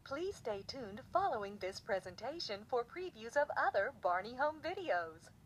Please stay tuned following this presentation for previews of other Barney Home videos.